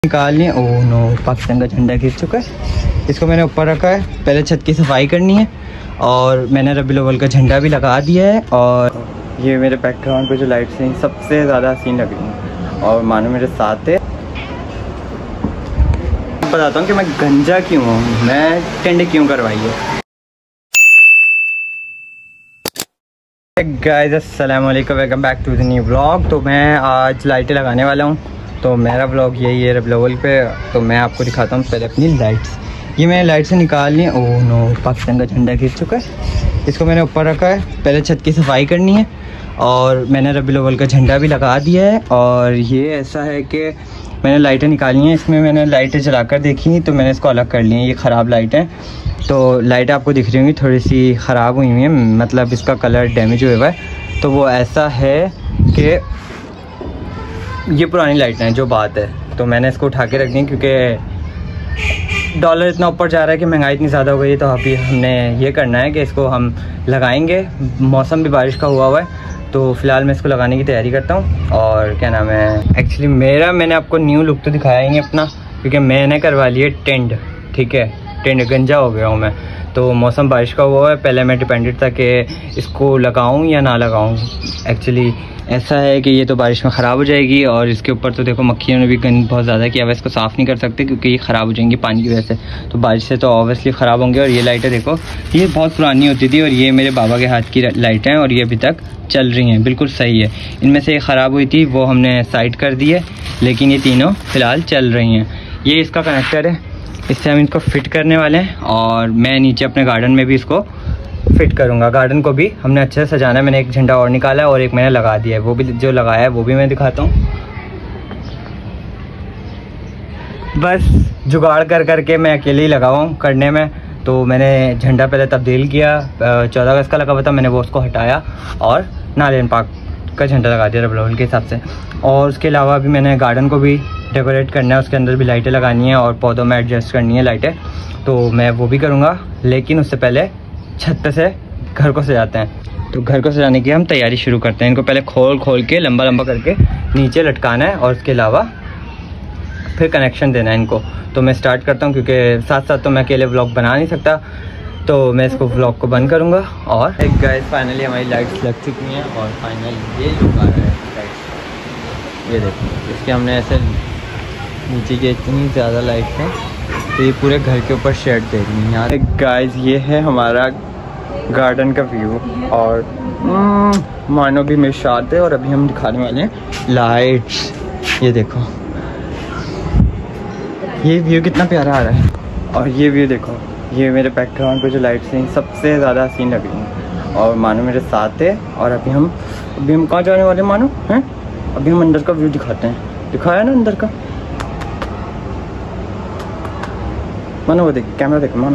निकाल लिए। Oh no, Pakistan का झंडा गिर चुका है। इसको मैंने ऊपर रखा है, पहले छत की सफाई करनी है और मैंने रबीउल अव्वल का झंडा भी लगा दिया है। और ये मेरे बैकग्राउंड पे जो लाइट्स हैं सबसे ज़्यादा हसीन लग रही हैं और मानो मेरे साथ है। बताता हूँ कि मैं गंजा क्यों हूँ, मैं टेंट क्यों करवाई है। गाइस अस्सलाम वालेकुम, welcome back to the new vlog. तो मैं आज लाइटें लगाने वाला हूँ, तो मेरा व्लॉग यही है रबीउल अव्वल पे। तो मैं आपको दिखाता हूँ पहले अपनी लाइट्स। ये मैंने लाइट से निकाल ली। ओह नो, पाकिस्तान का झंडा गिर चुका है। इसको मैंने ऊपर रखा है, पहले छत की सफाई करनी है और मैंने रबीउल अव्वल का झंडा भी लगा दिया है। और ये ऐसा है कि मैंने लाइटें निकाली हैं, इसमें मैंने लाइटें जलाकर देखी तो मैंने इसको अलग कर ली हैं। ये ख़राब लाइटें, तो लाइटें आपको दिख रही होंगी थोड़ी सी ख़राब हुई हुई हैं, मतलब इसका कलर डैमेज हुआ है। तो वो ऐसा है कि ये पुरानी लाइटें हैं जो बात है, तो मैंने इसको उठा के रख दी क्योंकि डॉलर इतना ऊपर जा रहा है कि महंगाई इतनी ज़्यादा हो गई है। तो अभी हमने ये करना है कि इसको हम लगाएंगे। मौसम भी बारिश का हुआ है, तो फ़िलहाल मैं इसको लगाने की तैयारी करता हूँ। और क्या नाम है, एक्चुअली मैंने आपको न्यू लुक तो दिखाया ही नहीं अपना, क्योंकि मैंने करवा लिया टेंट। ठीक है, टेंट गंजा हो गया हूँ मैं। तो मौसम बारिश का हुआ है, पहले मैं डिपेंडेड था कि इसको लगाऊं या ना लगाऊं। एक्चुअली ऐसा है कि ये तो बारिश में ख़राब हो जाएगी और इसके ऊपर तो देखो मक्खियों ने भी गंद बहुत ज़्यादा किया हुआ है। इसको साफ़ नहीं कर सकते क्योंकि ये ख़राब हो जाएंगी पानी की वजह से, तो बारिश से तो ऑब्वियसली ख़राब होंगे। और ये लाइटें देखो, ये बहुत पुरानी होती थी और ये मेरे बाबा के हाथ की लाइटें हैं और ये अभी तक चल रही हैं, बिल्कुल सही है। इनमें से एक ख़राब हुई थी, वो हमने साइड कर दी है, लेकिन ये तीनों फ़िलहाल चल रही हैं। ये इसका कनेक्टर है, इससे हम इनको फिट करने वाले हैं और मैं नीचे अपने गार्डन में भी इसको फिट करूंगा। गार्डन को भी हमने अच्छे से सजाना है। मैंने एक झंडा और निकाला है और एक मैंने लगा दिया है, वो भी जो लगाया है वो भी मैं दिखाता हूँ। बस जुगाड़ कर करके मैं अकेले ही लगा हूँ करने में। तो मैंने झंडा पहले तब्दील किया, 14 अगस्त का लगा हुआ था, मैंने वो उसको हटाया और नारियल पाक का झंडा लगा दिया रबीउल अव्वल के हिसाब से। और उसके अलावा भी मैंने गार्डन को भी डेकोरेट करना है, उसके अंदर भी लाइटें लगानी है और पौधों में एडजस्ट करनी है लाइटें, तो मैं वो भी करूँगा। लेकिन उससे पहले छत पे से घर को सजाते हैं। तो घर को सजाने की हम तैयारी शुरू करते हैं। इनको पहले खोल के लंबा लंबा करके नीचे लटकाना है और उसके अलावा फिर कनेक्शन देना है इनको। तो मैं स्टार्ट करता हूँ क्योंकि साथ साथ तो मैं अकेले व्लॉग बना नहीं सकता, तो मैं इसको व्लॉग को बंद करूँगा। और एक गाइस फाइनली हमारी लाइट्स लग चुकी हैं और फाइनल ये लुक आ रहा है लाइट्स। ये देखो, इसके हमने ऐसे नीचे की इतनी ज़्यादा लाइट्स हैं, तो ये पूरे घर के ऊपर शेड दे रही है यार। गाइस ये है हमारा गार्डन का व्यू और मानो भी मेरे साथ है। और अभी हम दिखाने वाले हैं लाइट्स। ये देखो, ये व्यू कितना प्यारा आ रहा है। और ये व्यू देखो, ये मेरे बैकग्राउंड पे जो लाइट्स हैं सबसे ज़्यादा हसीन लग रही हैं और मानो मेरे साथ है। और अभी हम कहाँ जाने वाले मानो हैं, अभी हम अंदर का व्यू दिखाते हैं। दिखाया ना अंदर का, मानो वो देख, कैमरा देख मानो।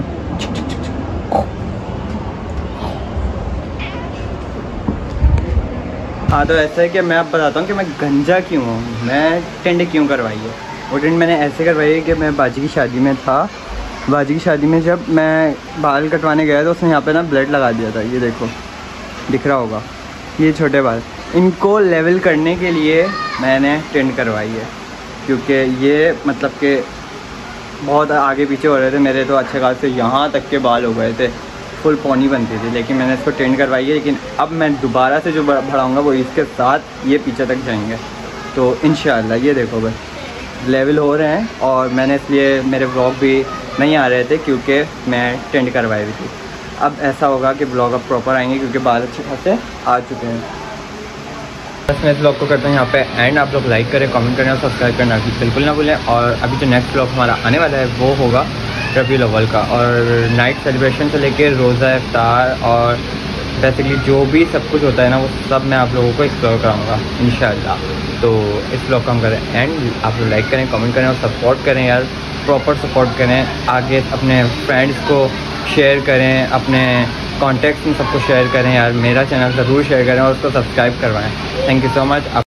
हाँ, तो ऐसा है कि मैं आप बताता हूँ कि मैं गंजा क्यों हूँ, मैं टेंट क्यों करवाई है। वो टेंट मैंने ऐसे करवाई है कि मैं बाजी की शादी में था। बाजी की शादी में जब मैं बाल कटवाने गया तो उसने यहाँ पे ना ब्लड लगा दिया था। ये देखो, दिख रहा होगा, ये छोटे बाल, इनको लेवल करने के लिए मैंने टेंट करवाई है। क्योंकि ये मतलब कि बहुत आगे पीछे हो रहे थे मेरे, तो अच्छे खासे यहाँ तक के बाल हो गए थे, फुल पौनी बनती थी। लेकिन मैंने इसको टेंट करवाई है। लेकिन अब मैं दोबारा से जो बढ़ाऊँगा वो इसके साथ ये पीछे तक जाएंगे। तो इंशाल्लाह ये देखो बस लेवल हो रहे हैं। और मैंने इसलिए मेरे व्लॉग भी नहीं आ रहे थे क्योंकि मैं टेंट करवाई हुई थी। अब ऐसा होगा कि व्लॉग अब प्रॉपर आएंगे क्योंकि बाल अच्छे खासे आ चुके हैं। बस मैं इस ब्लॉग को करता हूँ यहाँ पे एंड। आप लोग लाइक करें, कमेंट करें और सब्सक्राइब करना बिल्कुल ना भूलें। और अभी जो नेक्स्ट ब्लॉग हमारा आने वाला है वो होगा रबीउल अव्वल का, और नाइट सेलिब्रेशन से लेकर रोज़ा इफ्तार और बेसिकली जो भी सब कुछ होता है ना, वो सब मैं आप लोगों को एक्सप्लोर कराऊंगा इंशाल्लाह। तो इस ब्लॉग का हम करें एंड। आप लोग लाइक करें, कमेंट करें और सपोर्ट करें यार, प्रॉपर सपोर्ट करें। आगे अपने फ्रेंड्स को शेयर करें, अपने कॉन्टैक्ट्स में सबको शेयर करें यार। मेरा चैनल ज़रूर शेयर करें और उसको सब्सक्राइब करवाएं। Thank you so much.